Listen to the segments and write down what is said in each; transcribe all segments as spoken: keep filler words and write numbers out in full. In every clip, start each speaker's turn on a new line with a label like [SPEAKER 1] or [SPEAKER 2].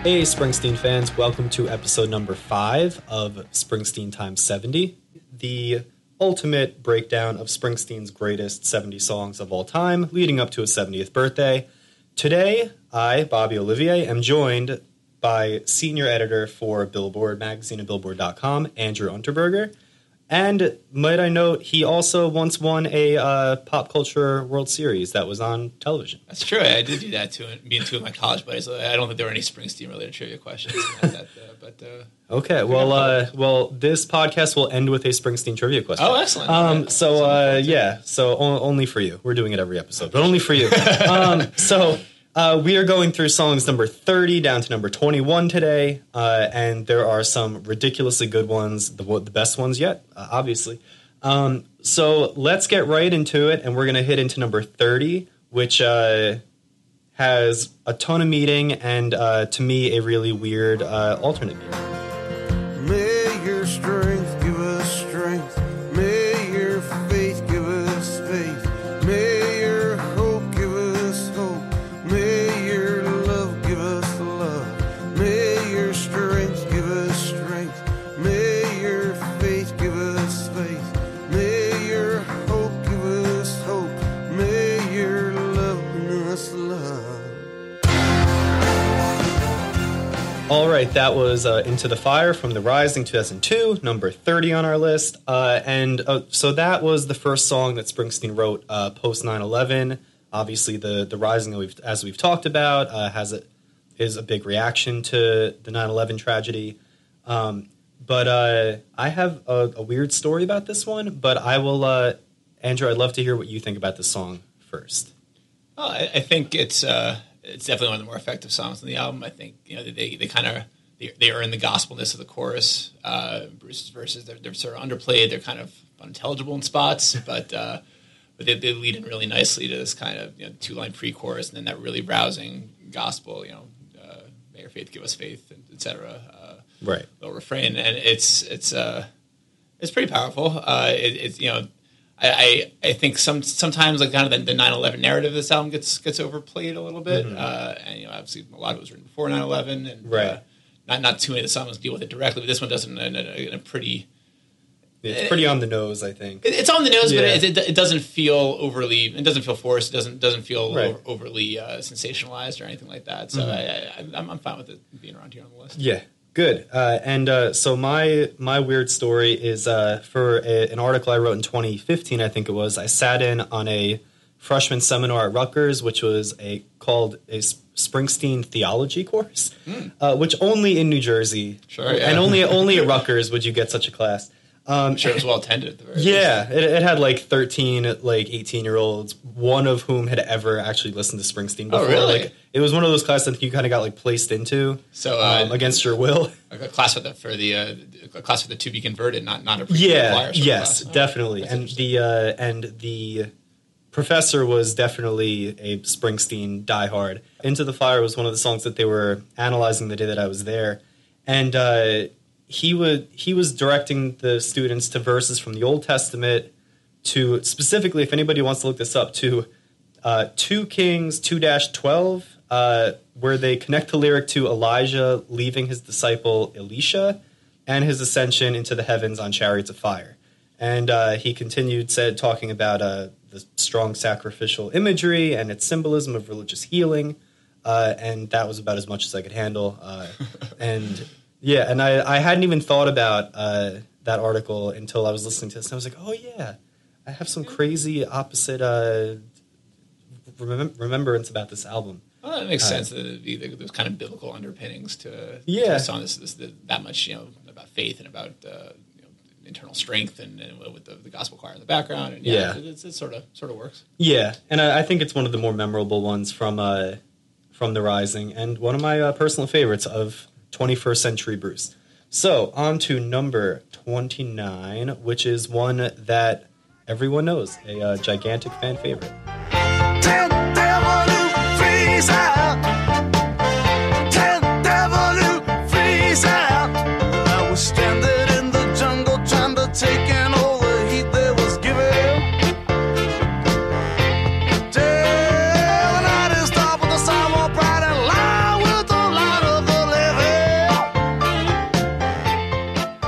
[SPEAKER 1] Hey Springsteen fans, welcome to episode number five of Springsteen times seventy, the ultimate breakdown of Springsteen's greatest seventy songs of all time, leading up to his seventieth birthday. Today, I, Bobby Olivier, am joined by senior editor for Billboard magazine and Billboard dot com, Andrew Unterberger. And might I note, he also once won a uh, pop culture World Series that was on television.
[SPEAKER 2] That's true. I did do that to me and two of my college buddies. I don't think there were any Springsteen-related trivia questions. That, that, uh, but uh,
[SPEAKER 1] okay, well, uh, well, this podcast will end with a Springsteen trivia question.
[SPEAKER 2] Oh, excellent.
[SPEAKER 1] Um,
[SPEAKER 2] right.
[SPEAKER 1] So, uh, yeah, so o- only for you. We're doing it every episode, but only for you. um, so... Uh, we are going through songs number thirty down to number twenty-one today, uh, and there are some ridiculously good ones, the, the best ones yet, uh, obviously. Um, so let's get right into it, and we're going to hit into number thirty, which uh, has a ton of meaning and, uh, to me, a really weird uh, alternate meaning.
[SPEAKER 3] May your strength give us strength. May your faith give us faith. May your hope give us hope. May your love give us love. May your strength give us strength. May your faith give us faith. May your hope give us hope. May your love give us love.
[SPEAKER 1] All right, that was uh, Into the Fire from The Rising two thousand two, number thirty on our list. Uh, and uh, so that was the first song that Springsteen wrote uh, post nine eleven. Obviously, the the Rising, that we've, as we've talked about, uh, has a, is a big reaction to the nine eleven tragedy. Um, but uh, I have a, a weird story about this one, but I will, uh, Andrew, I'd love to hear what you think about this song first.
[SPEAKER 2] Well, I, I think it's uh, it's definitely one of the more effective songs on the album. I think you know they they kind of they, they earn the gospelness of the chorus. Uh, Bruce's verses they're, they're sort of underplayed. They're kind of unintelligible in spots, but. Uh, But they, they lead in really nicely to this kind of you know, two-line pre-chorus, and then that really rousing gospel, you know, uh, may your faith give us faith, et cetera. Uh,
[SPEAKER 1] right.
[SPEAKER 2] Little refrain, and it's it's uh, it's pretty powerful. Uh, it, it's you know, I, I I think some sometimes like kind of the, the nine eleven narrative of this album gets gets overplayed a little bit, mm-hmm. uh, and you know, obviously a lot of it was written before nine eleven, and
[SPEAKER 1] right.
[SPEAKER 2] uh, not not too many of the songs deal with it directly, but this one does in a, in a, in a pretty.
[SPEAKER 1] It's pretty on the nose, I think.
[SPEAKER 2] It's on the nose,
[SPEAKER 1] yeah.
[SPEAKER 2] but it, it, it doesn't feel overly. It doesn't feel forced. It doesn't doesn't feel
[SPEAKER 1] right.
[SPEAKER 2] over, overly uh, sensationalized or anything like that. So mm-hmm. I, I, I'm, I'm fine with it being around here on the list.
[SPEAKER 1] Yeah, good. Uh, and uh, so my my weird story is uh, for a, an article I wrote in twenty fifteen. I think it was. I sat in on a freshman seminar at Rutgers, which was a called a Springsteen theology course, mm. uh, which only in New Jersey,
[SPEAKER 2] sure, yeah.
[SPEAKER 1] and only only at Rutgers would you get such a class. Um,
[SPEAKER 2] I'm sure it was well attended at the very
[SPEAKER 1] yeah,
[SPEAKER 2] least.
[SPEAKER 1] it, it had like thirteen, like eighteen-year-olds, one of whom had ever actually listened to Springsteen before.
[SPEAKER 2] Oh, really?
[SPEAKER 1] Like, it was one of those classes that you kind of got like placed into
[SPEAKER 2] so, uh,
[SPEAKER 1] um, against your will.
[SPEAKER 2] A class for the for the uh, a class for the to be converted, not not a
[SPEAKER 1] yeah,
[SPEAKER 2] choir
[SPEAKER 1] yes,
[SPEAKER 2] class.
[SPEAKER 1] definitely.
[SPEAKER 2] Oh,
[SPEAKER 1] and the uh, and the professor was definitely a Springsteen diehard. Into the Fire was one of the songs that they were analyzing the day that I was there, and. Uh, He would he was directing the students to verses from the Old Testament, to specifically, if anybody wants to look this up, to uh, two Kings two dash twelve, uh, where they connect the lyric to Elijah leaving his disciple Elisha and his ascension into the heavens on chariots of fire. And uh, he continued said talking about uh, the strong sacrificial imagery and its symbolism of religious healing, uh, and that was about as much as I could handle. Uh, and Yeah, and I, I hadn't even thought about uh, that article until I was listening to this. And I was like, oh, yeah, I have some crazy opposite uh, remem- remembrance about this album.
[SPEAKER 2] Well, that makes
[SPEAKER 1] uh,
[SPEAKER 2] sense. That be those kind of biblical underpinnings to,
[SPEAKER 1] yeah.
[SPEAKER 2] to a song this, this, that much, you know, about faith and about uh, you know, internal strength, and, and with the, the gospel choir in the background. And yeah,
[SPEAKER 1] yeah.
[SPEAKER 2] It, it, it sort of sort of works.
[SPEAKER 1] Yeah, and I, I think it's one of the more memorable ones from uh, from The Rising, and one of my uh, personal favorites of twenty-first Century Bruce. So, on to number twenty-nine, which is one that everyone knows, a uh, gigantic fan favorite.
[SPEAKER 3] Tell the devil to freeze out. Tell the devil to freeze out. I was stranded in the jungle trying to take in all the heat that was given. Tell the night is dark with the sidewalk bright and light with the light of the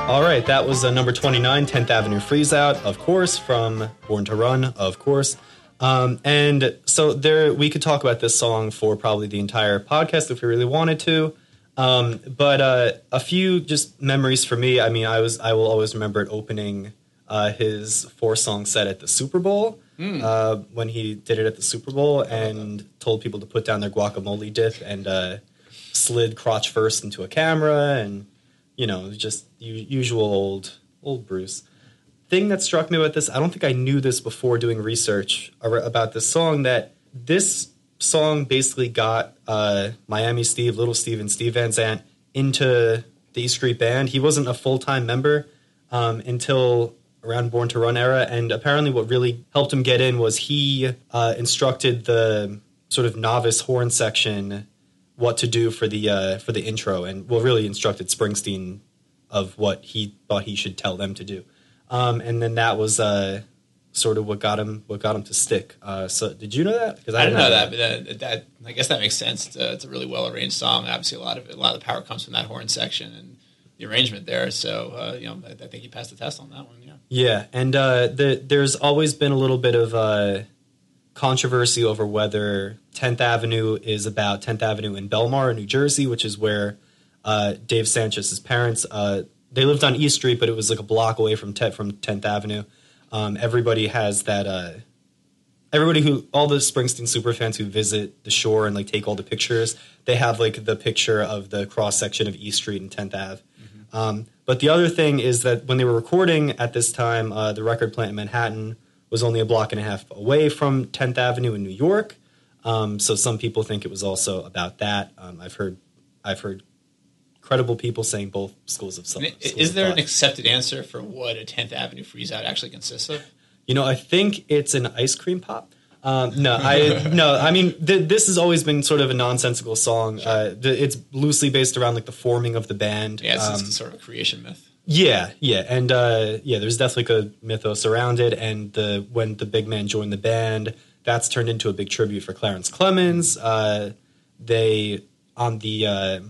[SPEAKER 1] All right, that was uh, number twenty-nine, tenth Avenue Freeze Out, of course, from Born to Run, of course. Um, and so there, we could talk about this song for probably the entire podcast if we really wanted to. Um, but uh, a few just memories for me. I mean, I was I will always remember it opening uh, his four-song set at the Super Bowl mm. uh, when he did it at the Super Bowl and told people to put down their guacamole dip and uh, slid crotch first into a camera and, you know, just usual old old Bruce. Thing that struck me about this, I don't think I knew this before doing research about this song, that this song basically got uh, Miami Steve, Little Steve, and Steve Van Zandt into the E Street Band. He wasn't a full-time member um, until around Born to Run era, and apparently what really helped him get in was he uh, instructed the sort of novice horn section what to do for the uh, for the intro, and well, really instructed Springsteen of what he thought he should tell them to do. Um, and then that was uh, sort of what got him what got him to stick. Uh, so did you know that? Because
[SPEAKER 2] I, I didn't know, know that, that. But that, that I guess that makes sense. It's a, it's a really well arranged song. Obviously, a lot of it, a lot of the power comes from that horn section and the arrangement there. So uh, you know, I, I think he passed the test on that one. Yeah.
[SPEAKER 1] Yeah, and uh, the, there's always been a little bit of uh, controversy over whether tenth Avenue is about tenth Avenue in Belmar, New Jersey, which is where uh, Dave Sanchez's parents. Uh, They lived on East Street, but it was like a block away from te- from tenth Avenue. Um, everybody has that. Uh, everybody who, all the Springsteen superfans who visit the shore and like take all the pictures, they have like the picture of the cross section of East Street and tenth Ave. Mm-hmm. Um, but the other thing is that when they were recording at this time, uh, the record plant in Manhattan was only a block and a half away from tenth Avenue in New York. Um, so some people think it was also about that. Um, I've heard, I've heard. credible people saying both schools of thought.
[SPEAKER 2] Is there an accepted answer for what a tenth Avenue Freeze Out actually consists of?
[SPEAKER 1] You know, I think it's an ice cream pop. Um, no, I no, I mean th- this has always been sort of a nonsensical song. Sure. Uh, th- it's loosely based around like the forming of the band.
[SPEAKER 2] Yeah, it's
[SPEAKER 1] um,
[SPEAKER 2] just sort of a creation myth.
[SPEAKER 1] Yeah, yeah, and uh, yeah, there's definitely a mythos around it. And the when the big man joined the band, that's turned into a big tribute for Clarence Clemens. Uh, they on the uh,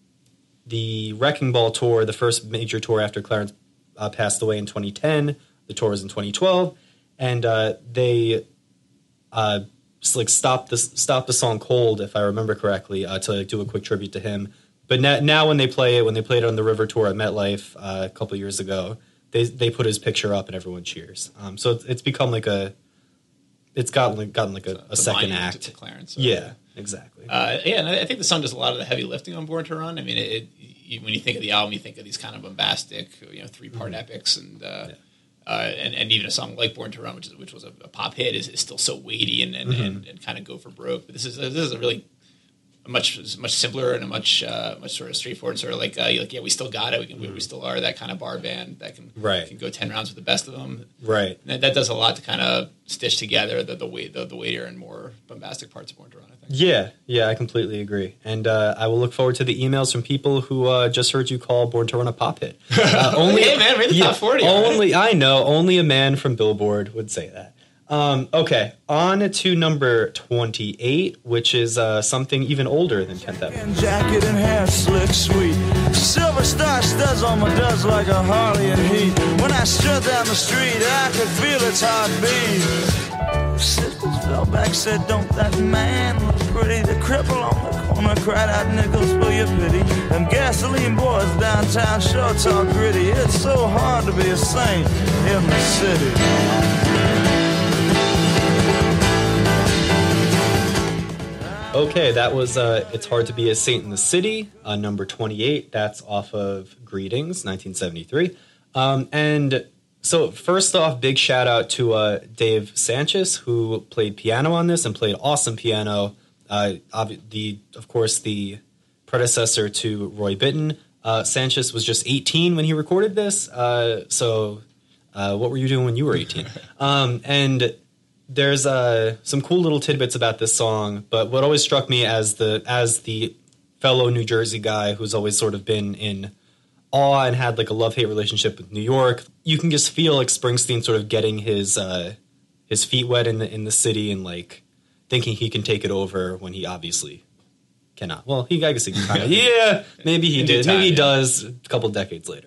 [SPEAKER 1] The Wrecking Ball tour, the first major tour after Clarence uh, passed away in twenty ten. The tour was in twenty twelve, and uh, they uh, like stopped the stopped the song cold, if I remember correctly, uh, to like, do a quick tribute to him. But now, now when they play it, when they played it on the River tour at MetLife uh, a couple of years ago, they they put his picture up and everyone cheers. Um, so it's, it's become like a, it's gotten like, gotten like a, a second act.
[SPEAKER 2] To Clarence,
[SPEAKER 1] so. Yeah. Exactly.
[SPEAKER 2] Uh, yeah, and I think the song does a lot of the heavy lifting on Born to Run. I mean, it, it, you, when you think of the album, you think of these kind of bombastic, you know, three-part mm-hmm. epics, and, uh, yeah. uh, and and even a song like Born to Run, which is which was a, a pop hit, is, is still so weighty and and, mm-hmm. and, and kind of go for broke. But this is this is a really a much much simpler and a much uh, much sort of straightforward, sort of like uh, like yeah, we still got it. We can, mm-hmm. we still are that kind of bar band that can
[SPEAKER 1] right.
[SPEAKER 2] can go ten rounds with the best of them.
[SPEAKER 1] Right.
[SPEAKER 2] And that, that does a lot to kind of stitch together the the weight the, the weightier and more bombastic parts of Born to Run.
[SPEAKER 1] Yeah, yeah, I completely agree. And uh, I will look forward to the emails from people who uh, just heard you call Born to Run a pop hit. Uh, only,
[SPEAKER 2] hey, man, we're in the
[SPEAKER 1] yeah,
[SPEAKER 2] top forty.
[SPEAKER 1] Only, right? I know, only a man from Billboard would say that. Um, okay, on to number twenty-eight, which is uh, something even older than tenth Avenue.
[SPEAKER 3] Jacket and hair slick sweet. Silver star studs on my duds like a Harley in heat. When I strut down the street, I could feel its heartbeat. Sisters fell back, said, don't that man look pretty? The cripple on the corner cried out, nickels for your pity. Them gasoline boys downtown sure talk gritty. It's so hard to be a saint in the city.
[SPEAKER 1] Okay, that was uh, It's Hard to Be a Saint in the City, uh, number twenty-eight. That's off of Greetings, nineteen seventy-three. Um, and... So first off, big shout out to uh, Dave Sanchez, who played piano on this and played awesome piano. Uh, the of course the predecessor to Roy Bittan. Uh, Sanchez was just eighteen when he recorded this. Uh, so uh, what were you doing when you were eighteen? um, and there's uh, some cool little tidbits about this song. But what always struck me as the as the fellow New Jersey guy who's always sort of been in awe and had like a love-hate relationship with New York, you can just feel like Springsteen sort of getting his uh, his feet wet in the in the city and like thinking he can take it over when he obviously cannot. Well, he I guess he can kind of yeah, maybe he did,
[SPEAKER 2] time,
[SPEAKER 1] maybe he
[SPEAKER 2] yeah.
[SPEAKER 1] does a couple decades later.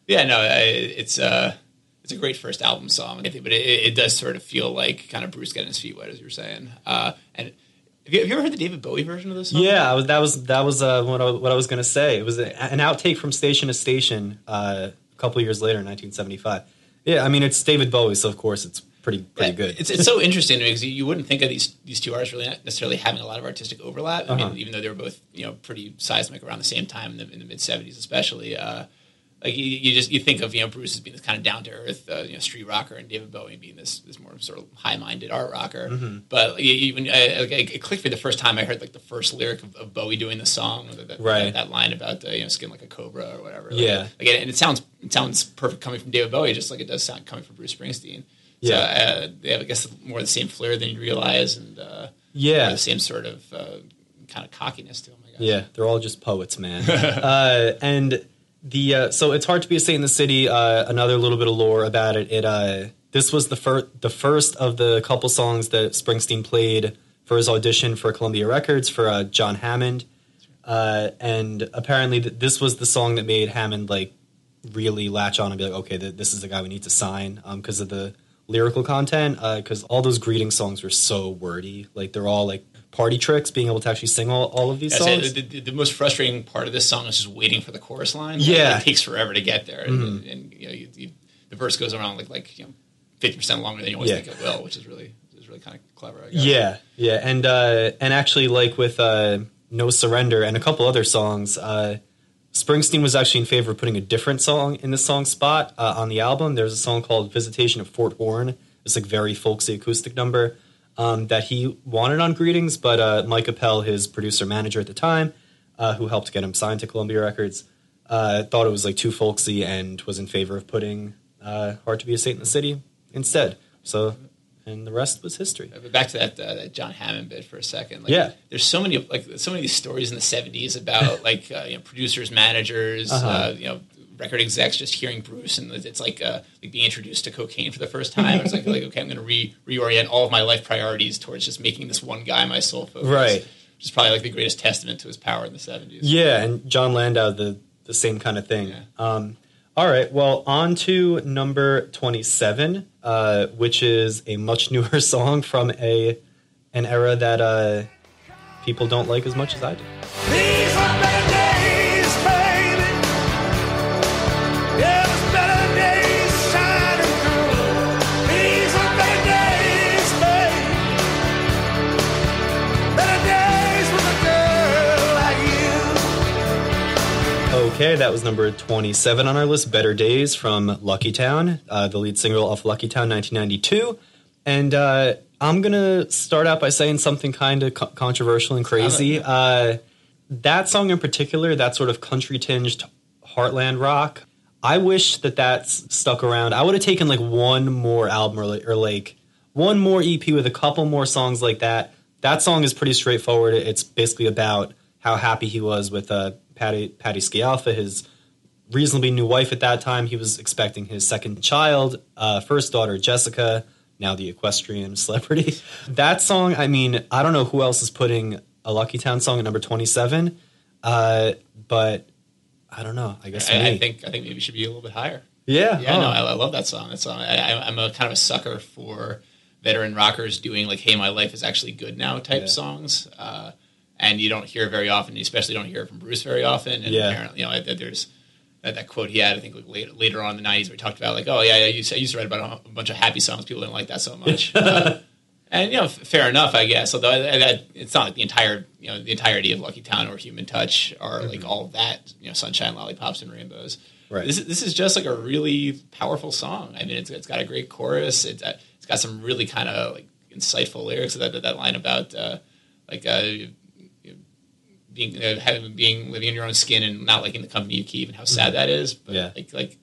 [SPEAKER 2] Yeah, no, I, it's uh, it's a great first album song, I think, but it, it does sort of feel like kind of Bruce getting his feet wet, as you were saying. Uh, and have you, have you ever heard the David Bowie version of this song?
[SPEAKER 1] Yeah, I was, that was that was uh, what I, what I was going to say. It was a, an outtake from Station to Station uh, a couple years later in nineteen seventy-five. Yeah, I mean, it's David Bowie, so of course it's pretty pretty
[SPEAKER 2] yeah,
[SPEAKER 1] good.
[SPEAKER 2] It's it's so interesting to me because you wouldn't think of these these two artists really not necessarily having a lot of artistic overlap. I
[SPEAKER 1] uh-huh.
[SPEAKER 2] mean, even though they were both, you know, pretty seismic around the same time in the, in the mid seventies, especially. Uh, like you, you just you think of, you know, Bruce as being this kind of down to earth, uh, you know, street rocker, and David Bowie being this this more sort of high minded art rocker. Mm-hmm. But even uh, it clicked for me the first time I heard like the first lyric of, of Bowie doing the song, that, that,
[SPEAKER 1] right.
[SPEAKER 2] that, that line about uh, you know, skin like a cobra or whatever. Like,
[SPEAKER 1] yeah,
[SPEAKER 2] like, and it sounds it sounds perfect coming from David Bowie, just like it does sound coming from Bruce Springsteen. So, yeah, uh, they have, I guess, more the same flair than you realize, and uh,
[SPEAKER 1] yeah,
[SPEAKER 2] the same sort of uh, kind of cockiness to them, I guess.
[SPEAKER 1] Yeah, they're all just poets, man. uh, and the uh, so it's hard to be a saint in the city. Uh, another little bit of lore about it. It uh, this was the first the first of the couple songs that Springsteen played for his audition for Columbia Records for uh, John Hammond, uh, and apparently th- this was the song that made Hammond like really latch on and be like, okay, th- this is the guy we need to sign because um, of the lyrical content, because uh, all those greeting songs were so wordy. Like, they're all like party tricks, being able to actually sing all, all of these
[SPEAKER 2] yeah,
[SPEAKER 1] songs.
[SPEAKER 2] So the, the, the most frustrating part of this song is just waiting for the chorus line.
[SPEAKER 1] Yeah.
[SPEAKER 2] Like, it takes forever to get there.
[SPEAKER 1] Mm-hmm.
[SPEAKER 2] And, and you know, you, you, the verse goes around like, like you know, fifty percent longer than you always
[SPEAKER 1] yeah.
[SPEAKER 2] think it will, which is really is really kind of clever, I guess.
[SPEAKER 1] Yeah, yeah. And, uh, and actually, like with uh, No Surrender and a couple other songs, uh, Springsteen was actually in favor of putting a different song in the song spot uh, on the album. There's a song called Visitation of Fort Horn. It's like very folksy acoustic number um, that he wanted on Greetings, but uh, Mike Appel, his producer manager at the time, uh, who helped get him signed to Columbia Records, uh, thought it was like too folksy and was in favor of putting uh, Hard to Be a Saint in the City instead. So, and the rest was history.
[SPEAKER 2] Back to that, uh, that John Hammond bit for a second. Like,
[SPEAKER 1] yeah,
[SPEAKER 2] there's so many like so many of these stories in the seventies about like uh, you know, producers, managers,
[SPEAKER 1] uh-huh.
[SPEAKER 2] uh, you know. record execs just hearing Bruce, and it's like uh, like being introduced to cocaine for the first time. It's like, like okay, I'm going to re reorient all of my life priorities towards just making this one guy my sole focus.
[SPEAKER 1] Right.
[SPEAKER 2] Which is probably like the greatest testament to his power in the seventies.
[SPEAKER 1] Yeah, and John Landau, the the same kind of thing.
[SPEAKER 2] Yeah.
[SPEAKER 1] Um, all right, well, on to number twenty-seven, uh, which is a much newer song from a an era that uh, people don't like as much as I do.
[SPEAKER 3] These are better days, baby. Yeah, there's better days shining through. These are better days, baby. Better days with a girl like you.
[SPEAKER 1] Okay, that was number twenty-seven on our list, Better Days from Lucky Town, uh, the lead single off Lucky Town nineteen ninety-two. And uh, I'm going to start out by saying something kind of co- controversial and crazy. Uh, that song in particular, that sort of country-tinged heartland rock, I wish that that's stuck around. I would have taken like one more album or like, or like one more E P with a couple more songs like that. That song is pretty straightforward. It's basically about how happy he was with uh, Patty, Patty Scialfa, his reasonably new wife at that time. He was expecting his second child, uh, first daughter, Jessica, now the equestrian celebrity. That song, I mean, I don't know who else is putting a Lucky Town song at number twenty-seven, uh, but I don't know. I guess
[SPEAKER 2] I,
[SPEAKER 1] me.
[SPEAKER 2] I think I think maybe it should be a little bit higher.
[SPEAKER 1] Yeah,
[SPEAKER 2] yeah.
[SPEAKER 1] oh.
[SPEAKER 2] No, I, I love that song. That song. I, I'm a kind of a sucker for veteran rockers doing like "Hey, My Life Is Actually Good Now" type
[SPEAKER 1] yeah.
[SPEAKER 2] songs, uh, and you don't hear it very often. You especially don't hear it from Bruce very often. And
[SPEAKER 1] yeah.
[SPEAKER 2] apparently, you know, there's that, that quote he had. I think like later, later on in the nineties, where he talked about like, "Oh yeah, yeah, you, I used to write about a bunch of happy songs. People didn't like that so much." uh, And you know, f- fair enough, I guess. Although I, I, it's not like the entire, you know, the entirety of Lucky Town or Human Touch are mm-hmm. like all of that, you know, sunshine, lollipops, and rainbows.
[SPEAKER 1] Right.
[SPEAKER 2] This is, this is just like a really powerful song. I mean, it's it's got a great chorus. It's uh, it's got some really kind of like insightful lyrics. That that line about uh, like uh, you know, being uh, having being living in your own skin and not liking the company you keep, and how sad mm-hmm. that is. But
[SPEAKER 1] yeah.
[SPEAKER 2] like like.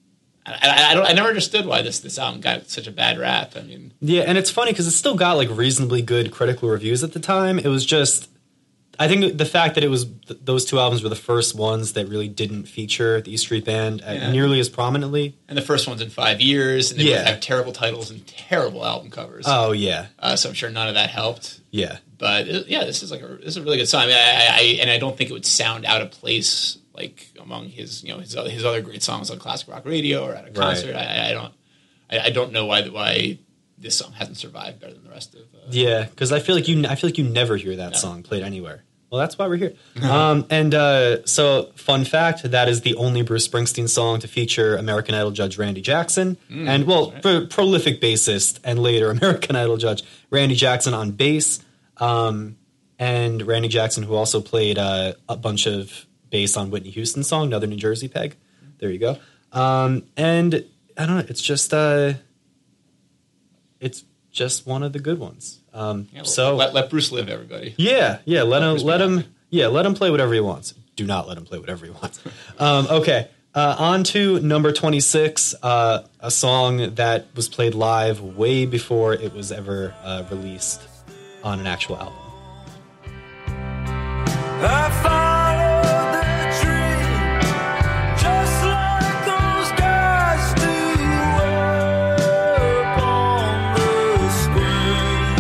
[SPEAKER 2] I, I, don't, I never understood why this, this album got such a bad rap. I mean,
[SPEAKER 1] yeah, and it's funny because it still got like reasonably good critical reviews at the time. It was just, I think the fact that it was th- those two albums were the first ones that really didn't feature the E Street Band
[SPEAKER 2] yeah.
[SPEAKER 1] nearly as prominently.
[SPEAKER 2] And the first one's in five years, and they
[SPEAKER 1] yeah.
[SPEAKER 2] both have terrible titles and terrible album covers.
[SPEAKER 1] Oh yeah,
[SPEAKER 2] uh, so I'm sure none of that helped.
[SPEAKER 1] Yeah,
[SPEAKER 2] but it, yeah, this is like a this is a really good song. I, mean, I, I and I don't think it would sound out of place like among his you know his his other great songs on classic rock radio or at a concert. Right. I, I don't I, I don't know why why this song hasn't survived better than the rest of. Uh,
[SPEAKER 1] yeah, because I feel like you I feel like you never hear that no. song played anywhere. Well, that's why we're here. um, and uh, so, fun fact: that is the only Bruce Springsteen song to feature American Idol judge Randy Jackson, mm, and well, right. pro- prolific bassist and later American Idol judge Randy Jackson on bass. Um, and Randy Jackson, who also played uh, a bunch of bass on Whitney Houston's song "Another New Jersey Peg." There you go. Um, and I don't know. It's just uh, it's just one of the good ones. Um,
[SPEAKER 2] yeah, well,
[SPEAKER 1] so
[SPEAKER 2] let, let Bruce live, everybody.
[SPEAKER 1] Yeah, yeah. Let, let him, let him, yeah, let him play whatever he wants. Do not let him play whatever he wants. um, okay, uh, on to number twenty-six, uh, a song that was played live way before it was ever uh, released on an actual album.
[SPEAKER 3] I followed the tree, just like those guys do up on the screen.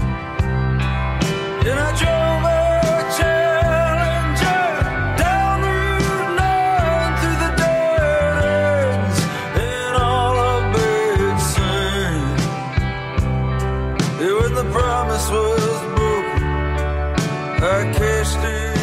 [SPEAKER 3] And I drove a Challenger down Route nine through the dead ends, and all of Big Sun. Yeah, when the promise was broken, I cashed it.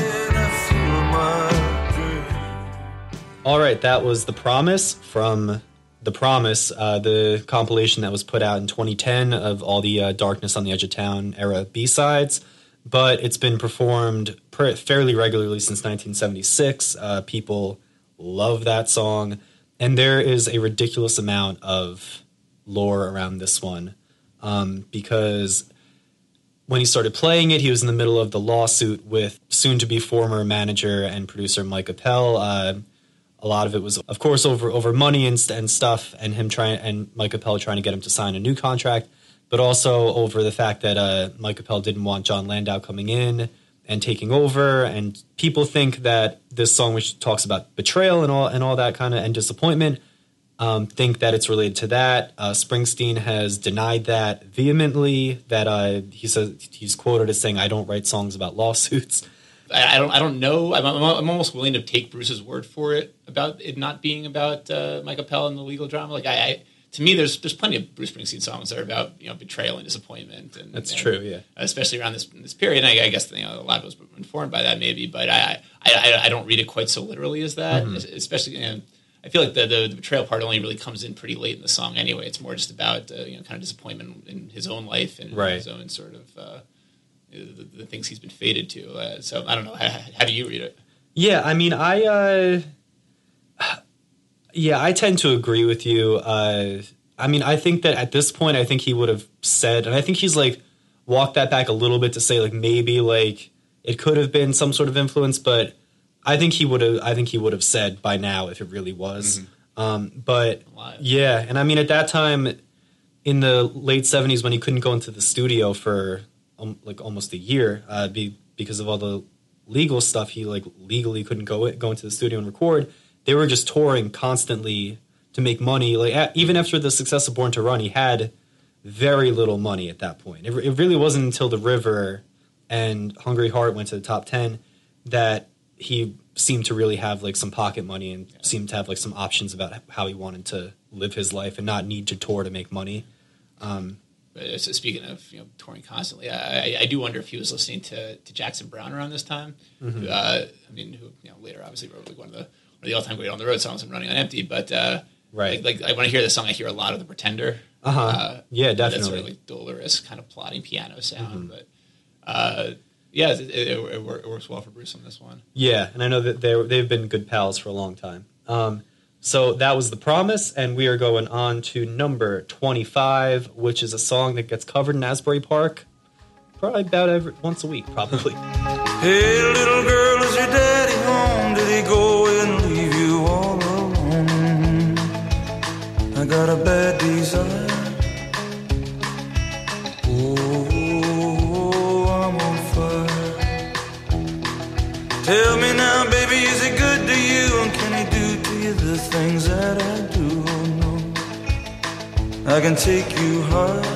[SPEAKER 1] All right, that was The Promise from The Promise, uh, the compilation that was put out in twenty ten of all the uh, Darkness on the Edge of Town era B-sides. But it's been performed per- fairly regularly since nineteen seventy-six. Uh, people love that song. And there is a ridiculous amount of lore around this one. Um, because when he started playing it, he was in the middle of the lawsuit with soon-to-be former manager and producer Mike Appel. Uh, a lot of it was, of course, over over money and, and stuff, and him trying and Mike Appel trying to get him to sign a new contract, but also over the fact that uh, Mike Appel didn't want John Landau coming in and taking over. And people think that this song, which talks about betrayal and all and all that kind of and disappointment, um, think that it's related to that. Uh, Springsteen has denied that vehemently. That uh, he says he's quoted as saying, "I don't write songs about lawsuits."
[SPEAKER 2] I, I don't. I don't know. I'm, I'm almost willing to take Bruce's word for it about it not being about uh, Mike Appel and the legal drama. Like I, I, to me, there's there's plenty of Bruce Springsteen songs that are about you know betrayal and disappointment. And,
[SPEAKER 1] That's
[SPEAKER 2] and,
[SPEAKER 1] true. Yeah.
[SPEAKER 2] Especially around this this period. And I, I guess you know a lot of us were informed by that maybe, but I I, I don't read it quite so literally as that. Mm-hmm. Especially, you know, I feel like the, the the betrayal part only really comes in pretty late in the song anyway. It's more just about uh, you know kind of disappointment in his own life and
[SPEAKER 1] right.
[SPEAKER 2] his own sort of. Uh, The, the things he's been fated to. Uh, so I don't know. How, how do you read it?
[SPEAKER 1] Yeah, I mean, I uh, yeah, I tend to agree with you. Uh, I mean, I think that at this point, I think he would have said, and I think he's like walked that back a little bit to say like maybe like it could have been some sort of influence, but I think he would have. I think he would have said by now if it really was. Mm-hmm. Um, but yeah, and I mean at that time in the late seventies when he couldn't go into the studio for Um, like almost a year uh, be, because of all the legal stuff. He like legally couldn't go go into the studio and record. They were just touring constantly to make money. Like at, even after the success of Born to Run, he had very little money at that point. It, it really wasn't until The River and Hungry Heart went to the top ten that he seemed to really have like some pocket money and yeah. seemed to have like some options about how he wanted to live his life and not need to tour to make money. Um,
[SPEAKER 2] But so speaking of you know touring constantly, I, I do wonder if he was listening to, to Jackson Browne around this time. Mm-hmm. Who, uh, I mean, who you know later obviously wrote like one of the one of the all time great on the road songs and Running on Empty. But uh,
[SPEAKER 1] right,
[SPEAKER 2] like, like when I hear this song, I hear a lot of The Pretender.
[SPEAKER 1] Uh-huh. Uh, yeah, definitely.
[SPEAKER 2] That sort of like dolorous kind of plodding piano sound. Mm-hmm. But uh, yeah, it, it, it, it works well for Bruce on this one.
[SPEAKER 1] Yeah, and I know that they they've been good pals for a long time. Um, So that was The Promise, and we are going on to number twenty-five, which is a song that gets covered in Asbury Park probably about every once a week, probably.
[SPEAKER 3] Hey, little girl, is your daddy home? Did he go and leave you all alone? I got a bad desire. Oh, I'm on fire. Tell me now, baby, is he good to you? And can he do to you the things that I do? Oh, no. I can take you high.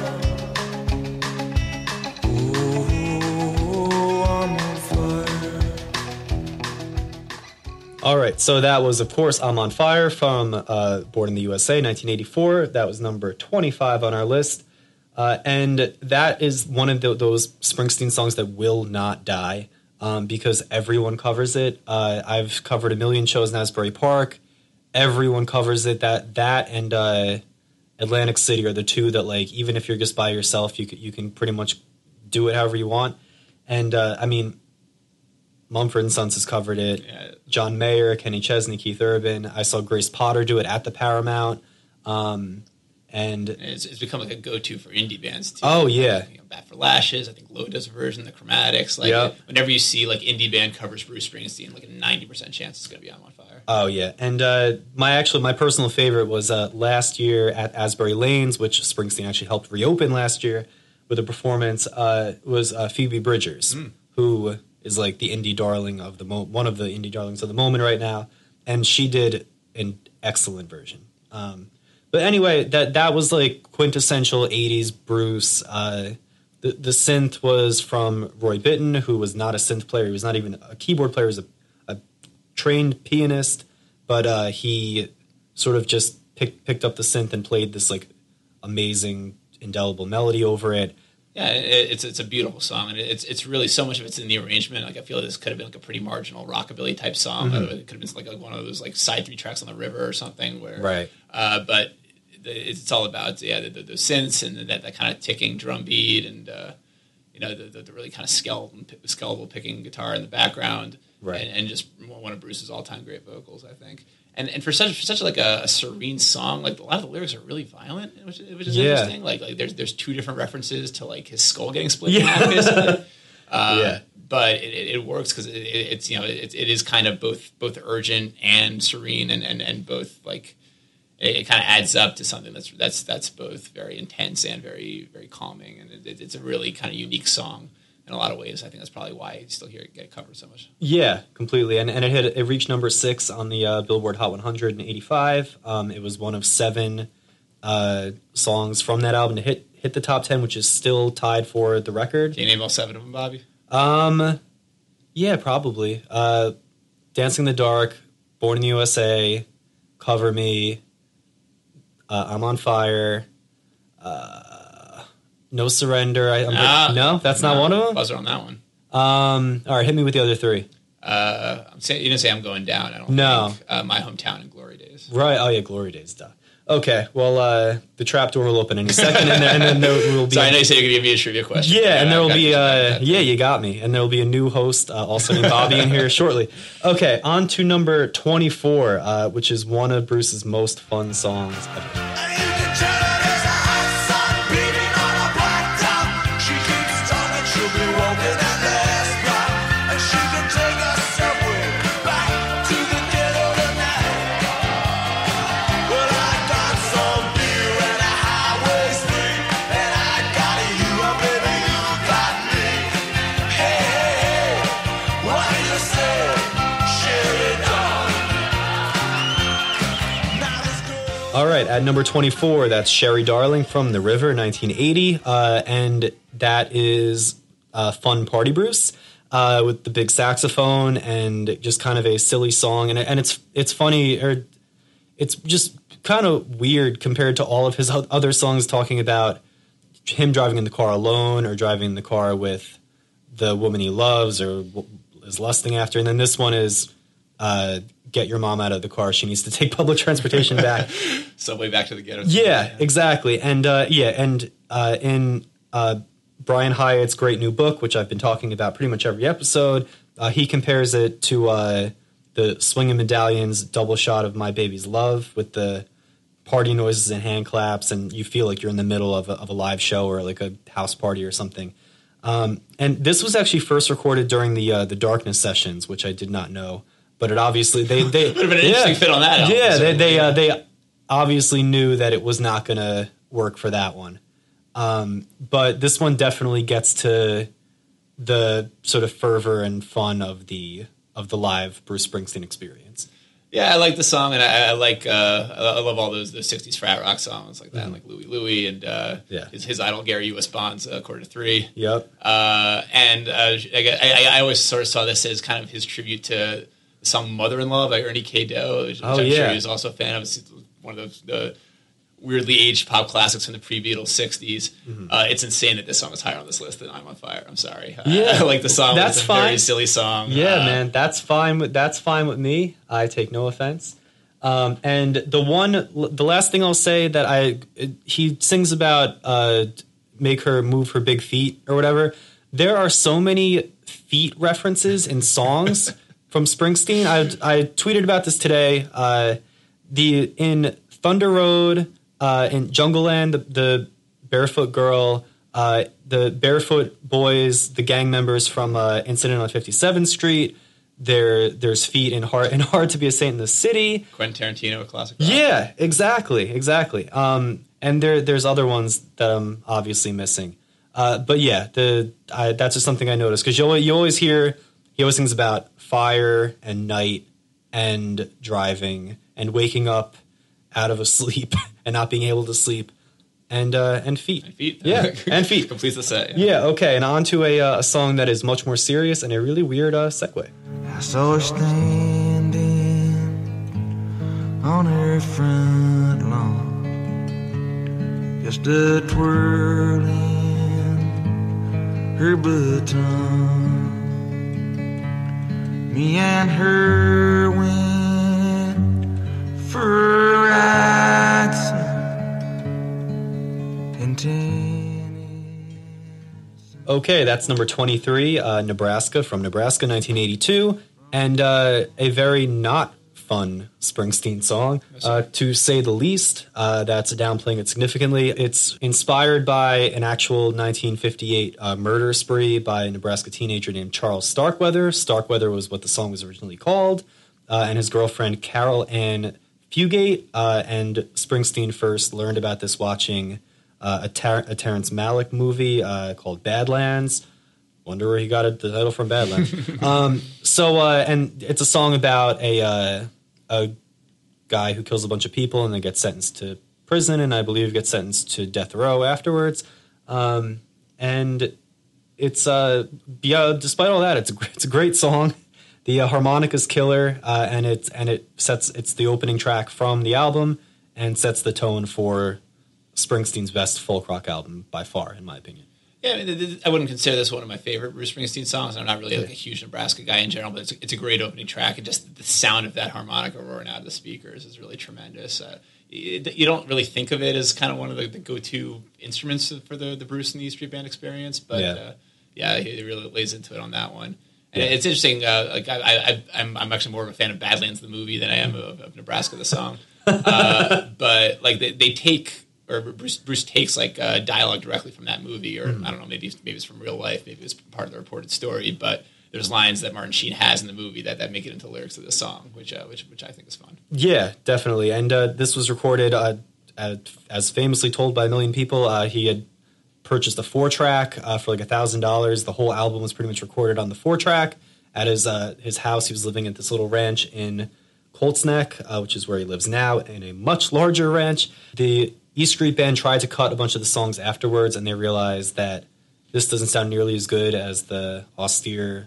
[SPEAKER 1] All right, so that was, of course, I'm on Fire from uh, Born in the U S A, nineteen eighty-four. That was number twenty-five on our list. Uh, and that is one of the, those Springsteen songs that will not die um, because everyone covers it. Uh, I've covered a million shows in Asbury Park. Everyone covers it. That that and uh, Atlantic City are the two that, like, even if you're just by yourself, you can, you can pretty much do it however you want. And, uh, I mean... Mumford and Sons has covered it. Yeah. John Mayer, Kenny Chesney, Keith Urban. I saw Grace Potter do it at the Paramount. Um, and
[SPEAKER 2] it's, it's become like a go-to for indie bands too.
[SPEAKER 1] Oh yeah,
[SPEAKER 2] like, you know, Bat for Lashes. I think Low does a version. The Chromatics. Like
[SPEAKER 1] yep.
[SPEAKER 2] whenever you see like indie band covers Bruce Springsteen, like a ninety percent chance it's going to be I'm on Fire.
[SPEAKER 1] Oh yeah, and uh, my actually my personal favorite was uh, last year at Asbury Lanes, which Springsteen actually helped reopen last year with a performance. Uh, was uh, Phoebe Bridgers, mm. who is like the indie darling of the mo- one of the indie darlings of the moment right now, and she did an excellent version. Um, but anyway, that that was like quintessential eighties Bruce. Uh, the the synth was from Roy Bittan, who was not a synth player. He was not even a keyboard player. He was a, a trained pianist, but uh, he sort of just picked picked up the synth and played this like amazing indelible melody over it.
[SPEAKER 2] Yeah, it, it's it's a beautiful song, and it's it's really so much of it's in the arrangement. Like I feel like this could have been like a pretty marginal rockabilly type song. Mm-hmm. It could have been like, like one of those like side three tracks on the river or something. Where
[SPEAKER 1] right,
[SPEAKER 2] uh, but it's all about yeah the, the, the synths and that, that kind of ticking drum beat and uh, you know the, the, the really kind of skeletal skeletal picking guitar in the background,
[SPEAKER 1] right,
[SPEAKER 2] and, and just one of Bruce's all time great vocals, I think. And and for such for such like a, a serene song, like a lot of the lyrics are really violent, which, which is
[SPEAKER 1] yeah.
[SPEAKER 2] interesting. Like like there's there's two different references to like his skull getting split in half, basically. Uh,
[SPEAKER 1] yeah,
[SPEAKER 2] but it, it, it works because it, it, it's you know it, it is kind of both both urgent and serene, and, and, and both like it, it kind of adds up to something that's that's that's both very intense and very very calming, and it, it's a really kind of unique song. In a lot of ways, I think that's probably why you still hear it get covered so much.
[SPEAKER 1] Yeah, completely. And and it had it reached number six on the uh, Billboard Hot one hundred in eighty-five. Um, it was one of seven uh, songs from that album to hit hit the top ten, which is still tied for the record.
[SPEAKER 2] Can you name all seven of them, Bobby?
[SPEAKER 1] Um, yeah, probably. Uh, Dancing in the Dark, Born in the U S A, Cover Me, uh, I'm on Fire. Uh, No Surrender. I, I'm
[SPEAKER 2] nah,
[SPEAKER 1] like, no, that's
[SPEAKER 2] nah,
[SPEAKER 1] not one of them?
[SPEAKER 2] Buzzer on that one.
[SPEAKER 1] Um, all right, hit me with the other three.
[SPEAKER 2] Uh, I'm saying, you didn't say I'm going down, I don't
[SPEAKER 1] no.
[SPEAKER 2] think. Uh, My Hometown and Glory Days.
[SPEAKER 1] Right. Oh, yeah, Glory Days. Duh. Okay, well, uh, the trap door will open any second, and, then, and then there will be...
[SPEAKER 2] Sorry, I know you said you're going to give me a trivia question.
[SPEAKER 1] Yeah, and there will be... Uh, yeah, you got me. And there will be a new host, uh, also named Bobby, in here shortly. Okay, on to number twenty-four, uh, which is one of Bruce's most fun songs ever. All right, at number twenty-four, that's Sherry Darling from The River, nineteen eighty, uh, and that is uh, Fun Party Bruce uh, with the big saxophone and just kind of a silly song, and and it's it's funny, or it's just kind of weird compared to all of his other songs talking about him driving in the car alone or driving in the car with the woman he loves or is lusting after, and then this one is... Uh, get your mom out of the car. She needs to take public transportation back.
[SPEAKER 2] Subway back to the ghetto.
[SPEAKER 1] Yeah, exactly. And uh, yeah, and uh, in uh, Brian Hyatt's great new book, which I've been talking about pretty much every episode, uh, he compares it to uh, the Swingin' Medallions double shot of My Baby's Love with the party noises and hand claps, and you feel like you're in the middle of a, of a live show or like a house party or something. Um, and this was actually first recorded during the uh, the Darkness sessions, which I did not know. But it obviously they they
[SPEAKER 2] would have been an interesting
[SPEAKER 1] yeah,
[SPEAKER 2] fit on that album.
[SPEAKER 1] Yeah,
[SPEAKER 2] so,
[SPEAKER 1] they they
[SPEAKER 2] yeah.
[SPEAKER 1] Uh, they obviously knew that it was not going to work for that one. Um, but this one definitely gets to the sort of fervor and fun of the of the live Bruce Springsteen experience.
[SPEAKER 2] Yeah, I like the song, and I, I like uh, I love all those those sixties frat rock songs like that, mm-hmm. like Louie Louie and uh,
[SPEAKER 1] yeah.
[SPEAKER 2] his, his idol Gary U S Bonds, uh, Quarter to Three.
[SPEAKER 1] Yep.
[SPEAKER 2] Uh, and uh, I, I, I always sort of saw this as kind of his tribute to the song "Mother-in-Law" by Ernie K. Doe, which
[SPEAKER 1] Oh,
[SPEAKER 2] I'm
[SPEAKER 1] yeah.
[SPEAKER 2] sure he was also a fan of. It's one of those the weirdly aged pop classics from the pre-Beatles sixties. Mm-hmm. Uh, it's insane that this song is higher on this list than "I'm on Fire." I'm sorry.
[SPEAKER 1] Yeah,
[SPEAKER 2] I, I like the song.
[SPEAKER 1] That's
[SPEAKER 2] it's a
[SPEAKER 1] fine.
[SPEAKER 2] Very silly song.
[SPEAKER 1] Yeah,
[SPEAKER 2] uh,
[SPEAKER 1] man, that's fine. With that's fine with me. I take no offense. Um, and the one, the last thing I'll say that I he sings about uh, make her move her big feet or whatever. There are so many feet references in songs from Springsteen. I I tweeted about this today. Uh, the in Thunder Road. Uh, in Jungle Land, the, the barefoot girl, uh, the barefoot boys, the gang members from uh, Incident on fifty-seventh Street. There, there's feet in Hard in Hard to Be a Saint in the City.
[SPEAKER 2] Quentin Tarantino, a classic. Rock.
[SPEAKER 1] Yeah, exactly, exactly. Um, and there, there's other ones that I'm obviously missing. Uh, but yeah, the I, that's just something I noticed because you you always hear he always sings about fire and night and driving and waking up out of a sleep and not being able to sleep, and uh, and feet,
[SPEAKER 2] and feet,
[SPEAKER 1] yeah, and feet.
[SPEAKER 2] Completes the set. Yeah.
[SPEAKER 1] yeah, okay, and on to a, uh, a song that is much more serious and a really weird uh, segue.
[SPEAKER 3] I saw her standing on her front lawn, just a twirling her baton. Me and her went for rides in Tennessee.
[SPEAKER 1] Okay, that's number twenty-three, uh, Nebraska, from Nebraska, nineteen eighty-two, and uh, a very not fun Springsteen song, uh, to say the least. Uh, that's downplaying it significantly. It's inspired by an actual nineteen fifty-eight uh, murder spree by a Nebraska teenager named Charles Starkweather. Starkweather was what the song was originally called, uh, and his girlfriend Carol Ann Fugate, uh, and Springsteen first learned about this watching uh, a, Ter- a Terrence Malick movie uh, called Badlands. Wonder where he got it, the title from Badlands. um, so, uh, and it's a song about a uh, a guy who kills a bunch of people and then gets sentenced to prison, and I believe gets sentenced to death row afterwards. Um, and it's uh, yeah, despite all that, it's a, it's a great song. The uh, harmonica's killer, uh, and it and it sets it's the opening track from the album and sets the tone for Springsteen's best folk rock album by far, in my opinion.
[SPEAKER 2] Yeah, I, mean, I wouldn't consider this one of my favorite Bruce Springsteen songs. I'm not really like a huge Nebraska guy in general, but it's a, it's a great opening track, and just the sound of that harmonica roaring out of the speakers is really tremendous. Uh, it, you don't really think of it as kind of one of the, the go-to instruments for the the Bruce and the E Street Band experience, but yeah, uh, yeah he really lays into it on that one. And yeah. It's interesting. Uh, like I, I, I'm, I'm actually more of a fan of Badlands the movie than I am of, of Nebraska the song. uh, but like they, they take, or Bruce, Bruce takes like uh, dialogue directly from that movie, or mm. I don't know, maybe maybe it's from real life, maybe it's part of the reported story. But there's lines that Martin Sheen has in the movie that, that make it into lyrics of the song, which uh, which which I think is fun.
[SPEAKER 1] Yeah, definitely. And uh, this was recorded uh, at, as famously told by a million people. Uh, he had purchased a four track uh, for like a thousand dollars. The whole album was pretty much recorded on the four track at his uh, his house. He was living at this little ranch in Colts Neck, uh, which is where he lives now, in a much larger ranch. The E Street Band tried to cut a bunch of the songs afterwards, and they realized that this doesn't sound nearly as good as the austere,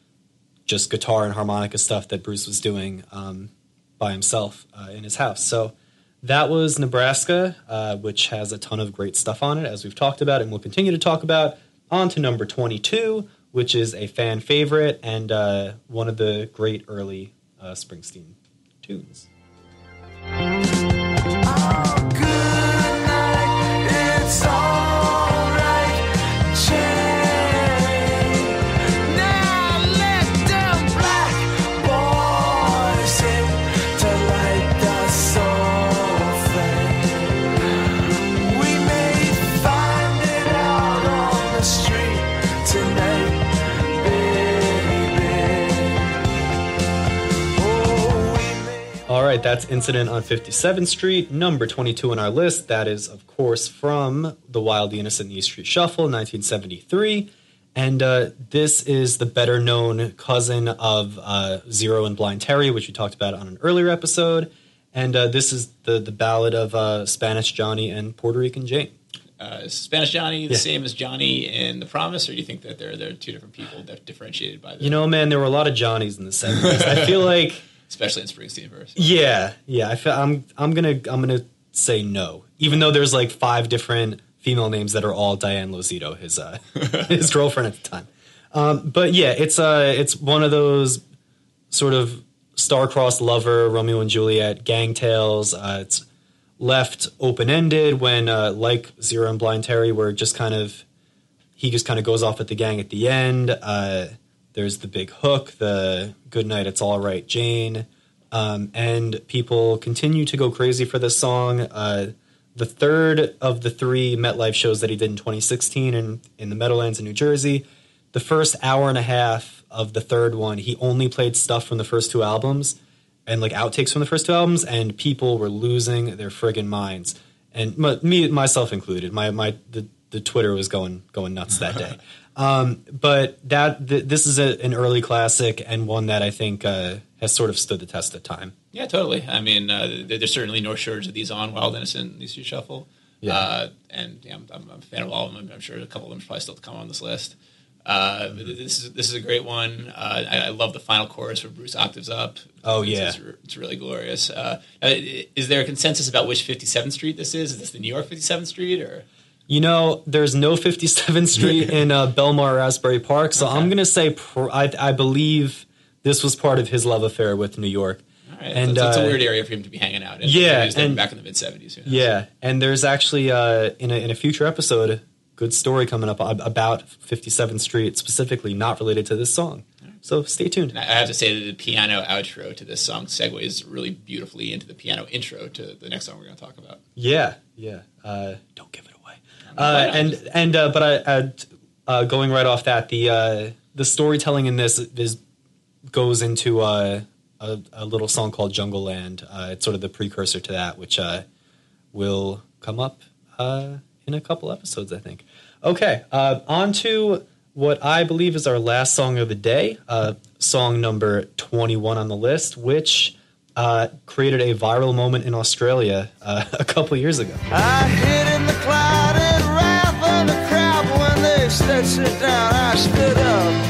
[SPEAKER 1] just guitar and harmonica stuff that Bruce was doing um, by himself uh, in his house. So that was Nebraska, uh, which has a ton of great stuff on it, as we've talked about and we'll continue to talk about. On to number twenty-two, which is a fan favorite and uh, one of the great early uh, Springsteen tunes.
[SPEAKER 3] Oh, good night, it's all right, Jane. Now let them black boys in to light the soul flame. We may find it out on the street tonight, baby. Oh, we may.
[SPEAKER 1] All right, that's Incident on fifty-seventh Street, number twenty-two on our list. That is, of course, from The Wild, the Innocent, and the East Street Shuffle, nineteen seventy-three. And uh, this is the better-known cousin of uh, Zero and Blind Terry, which we talked about on an earlier episode. And uh, this is the, the ballad of uh, Spanish Johnny and Puerto Rican Jane.
[SPEAKER 2] Uh, is Spanish Johnny the
[SPEAKER 1] Yeah.
[SPEAKER 2] same as Johnny in The Promise, or do you think that they're they're two different people that differentiated by the?
[SPEAKER 1] You know, man, there were a lot of Johnnies in the seventies. I feel like,
[SPEAKER 2] especially in Springsteen verse.
[SPEAKER 1] yeah, yeah. I feel, I'm I'm gonna I'm gonna say no, even though there's like five different female names that are all Diane Lozito, his uh, his girlfriend at the time. Um, but yeah, it's uh it's one of those sort of star-crossed lover, Romeo and Juliet gang tales. Uh, it's left open-ended when, uh, like Zero and Blind Terry, where just kind of he just kind of goes off at the gang at the end. Uh, there's the big hook, the "Good night, it's all right, Jane," um, and people continue to go crazy for this song. Uh, the third of the three MetLife shows that he did in twenty sixteen in, in the Meadowlands in New Jersey, the first hour and a half of the third one, he only played stuff from the first two albums and like outtakes from the first two albums, and people were losing their friggin' minds, and m- me myself included. My my the, the Twitter was going going nuts that day. um, but that th- this is a, an early classic and one that I think uh, has sort of stood the test of time.
[SPEAKER 2] Yeah, totally. I mean, uh, there's certainly no shortage of these on Wild Innocent, these two shuffle.
[SPEAKER 1] Yeah.
[SPEAKER 2] Uh, and yeah, I'm, I'm a fan of all of them. I'm sure a couple of them are probably still to come on this list. Uh, this is this is a great one. Uh, I, I love the final chorus where Bruce octaves up.
[SPEAKER 1] Oh
[SPEAKER 2] it's,
[SPEAKER 1] yeah,
[SPEAKER 2] it's, it's really glorious. Uh, is there a consensus about which fifty-seventh Street this is? Is this the New York fifty-seventh Street or?
[SPEAKER 1] You know, there's no fifty-seventh Street in uh, Belmar or Asbury Park, so okay. I'm gonna say pr- I, I believe this was part of his love affair with New York.
[SPEAKER 2] All right, and so it's uh, a weird area for him to be hanging out in.
[SPEAKER 1] Yeah,
[SPEAKER 2] and back in the mid seventies.
[SPEAKER 1] Yeah, and there's actually uh, in a in a future episode. Good story coming up about fifty-seventh Street, specifically not related to this song. So stay tuned.
[SPEAKER 2] And I have to say that the piano outro to this song segues really beautifully into the piano intro to the next song we're going to talk about.
[SPEAKER 1] Yeah, yeah. Uh, don't give it away. Uh, and and uh, but I, uh, uh, going right off that, the uh, the storytelling in this is goes into uh, a, a little song called Jungle Land. Uh, it's sort of the precursor to that, which uh, will come up Uh, in a couple episodes, I think. Okay, uh, on to what I believe is our last song of the day, uh, song number twenty-one on the list, which uh, created a viral moment in Australia uh, a couple years ago.
[SPEAKER 3] I hid in the cloud and wrath of the crowd when they said sit down, I stood up.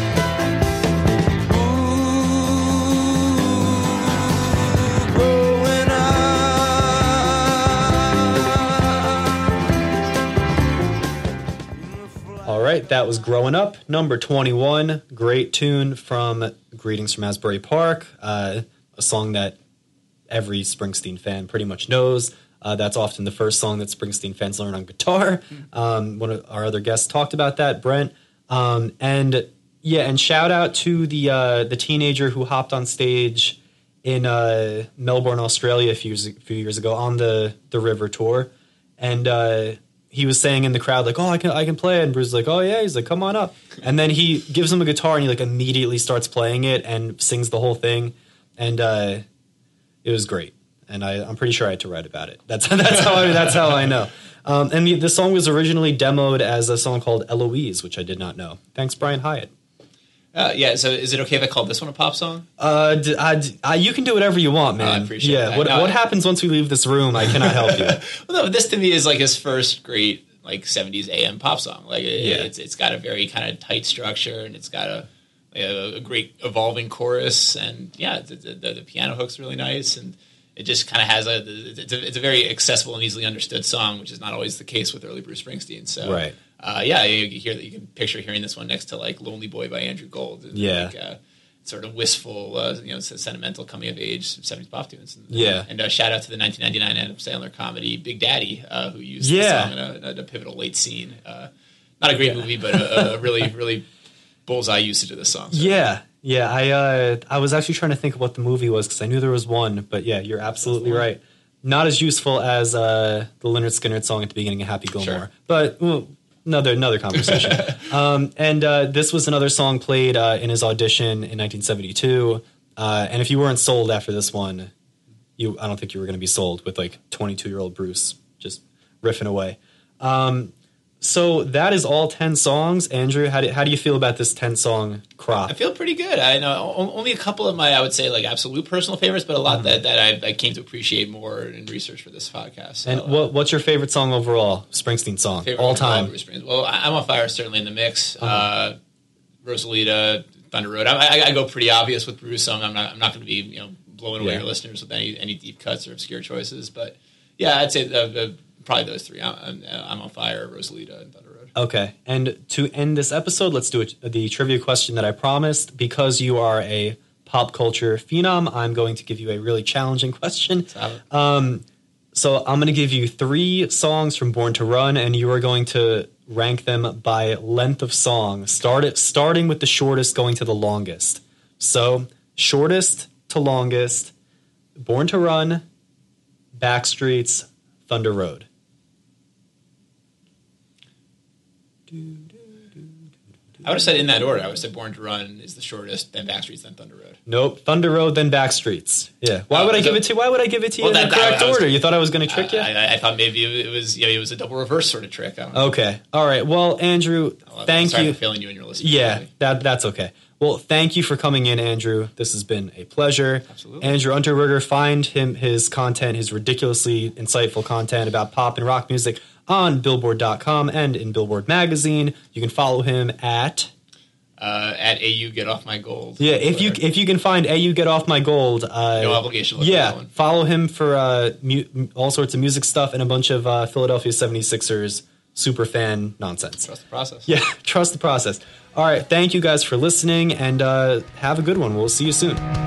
[SPEAKER 1] All right, that was Growin Up, number twenty-one. Great tune from Greetings from Asbury Park, uh, a song that every Springsteen fan pretty much knows. Uh, that's often the first song that Springsteen fans learn on guitar. Um, one of our other guests talked about that, Brent. Um, and yeah, and shout out to the uh, the teenager who hopped on stage in uh, Melbourne, Australia a few years, a few years ago on the, the River Tour. And uh he was saying in the crowd, like, oh, I can I can play it. And Bruce is like, oh, yeah. He's like, come on up. And then he gives him a guitar, and he, like, immediately starts playing it and sings the whole thing. And uh, it was great. And I, I'm pretty sure I had to write about it. That's that's how I, that's how I know. Um, and the, the song was originally demoed as a song called Eloise, which I did not know. Thanks, Brian Hyatt.
[SPEAKER 2] Uh, yeah, so is it okay if I call this one a pop song?
[SPEAKER 1] Uh, d- I, d- I, you can do whatever you want, man.
[SPEAKER 2] Oh, I appreciate
[SPEAKER 1] yeah,
[SPEAKER 2] that.
[SPEAKER 1] What,
[SPEAKER 2] no,
[SPEAKER 1] what
[SPEAKER 2] I,
[SPEAKER 1] happens once we leave this room, I cannot help you.
[SPEAKER 2] Well, no, this to me is like his first great like seventies A M pop song. Like it,
[SPEAKER 1] yeah.
[SPEAKER 2] it's it's got a very kind of tight structure, and it's got a a, a great evolving chorus, and yeah, the, the, the piano hook's really nice, and it just kind of has a it's, a it's a very accessible and easily understood song, which is not always the case with early Bruce Springsteen. So
[SPEAKER 1] right.
[SPEAKER 2] Uh, yeah, you, you hear that. You can picture hearing this one next to like "Lonely Boy" by Andrew Gold. And,
[SPEAKER 1] yeah,
[SPEAKER 2] like, uh, sort of wistful, uh, you know, sentimental coming of age seventies pop tunes. And,
[SPEAKER 1] yeah,
[SPEAKER 2] and uh, shout out to the nineteen ninety-nine Adam Sandler comedy Big Daddy, uh, who used
[SPEAKER 1] yeah.
[SPEAKER 2] the song in a, in a pivotal late scene. Uh, not a great yeah. movie, but a, a really, really bullseye usage of this song. So.
[SPEAKER 1] Yeah, yeah. I uh, I was actually trying to think of what the movie was because I knew there was one, but yeah, you're absolutely right. Not as useful as uh, the Lynyrd Skynyrd song at the beginning of Happy Gilmore,
[SPEAKER 2] sure.
[SPEAKER 1] but well, another another conversation. um, and uh, this was another song played uh, in his audition in nineteen seventy-two. Uh, and if you weren't sold after this one, you I don't think you were going to be sold with like twenty-two year old Bruce just riffing away. Um, So that is all ten songs. Andrew, how do, how do you feel about this ten-song crop?
[SPEAKER 2] I feel pretty good. I know only a couple of my, I would say, like absolute personal favorites, but a lot mm-hmm. that, that I, I came to appreciate more in research for this podcast. So,
[SPEAKER 1] and what, what's your favorite song overall? Springsteen song, all time?
[SPEAKER 2] Well, I'm on Fire is certainly in the mix. Uh-huh. Uh, Rosalita, Thunder Road. I, I, I go pretty obvious with Bruce. So I'm not. I'm not going to be you know blowing away yeah. your listeners with any any deep cuts or obscure choices. But yeah, I'd say the, the, probably those three. I'm, I'm on Fire, Rosalita, and Thunder Road.
[SPEAKER 1] Okay, and to end this episode, let's do a, the trivia question that I promised. Because you are a pop culture phenom, I'm going to give you a really challenging question. Um, so I'm going to give you three songs from Born to Run, and you are going to rank them by length of song, start it, starting with the shortest, going to the longest. So, shortest to longest, Born to Run, Backstreets, Thunder Road.
[SPEAKER 2] I would have said in that order. I would have said Born to Run is the shortest, then Backstreets, then Thunder Road.
[SPEAKER 1] Nope, Thunder Road, then Backstreets. Yeah. Why oh, would I so, give it to? Why would I give it to you well, in that, the correct I, I was, order? You thought I was going to trick you?
[SPEAKER 2] I, I thought maybe it was. You know, it was a double reverse sort of trick. I don't know.
[SPEAKER 1] Okay. All right. Well, Andrew,
[SPEAKER 2] well,
[SPEAKER 1] thank
[SPEAKER 2] sorry
[SPEAKER 1] you.
[SPEAKER 2] for failing you and your listeners.
[SPEAKER 1] Yeah,
[SPEAKER 2] really.
[SPEAKER 1] that that's okay. Well, thank you for coming in, Andrew. This has been a pleasure.
[SPEAKER 2] Absolutely.
[SPEAKER 1] Andrew Unterberger, find him his content, his ridiculously insightful content about pop and rock music on Billboard dot com and in Billboard Magazine. You can follow him at
[SPEAKER 2] uh, at A U Get Off My Gold.
[SPEAKER 1] Yeah, if you if you can find A U Get Off My Gold, uh,
[SPEAKER 2] no obligation.
[SPEAKER 1] Yeah, follow him for uh, mu- all sorts of music stuff and a bunch of uh, Philadelphia seventy-sixers super fan nonsense.
[SPEAKER 2] Trust the process.
[SPEAKER 1] Yeah, trust the process. All right, thank you guys for listening, and uh, have a good one. We'll see you soon.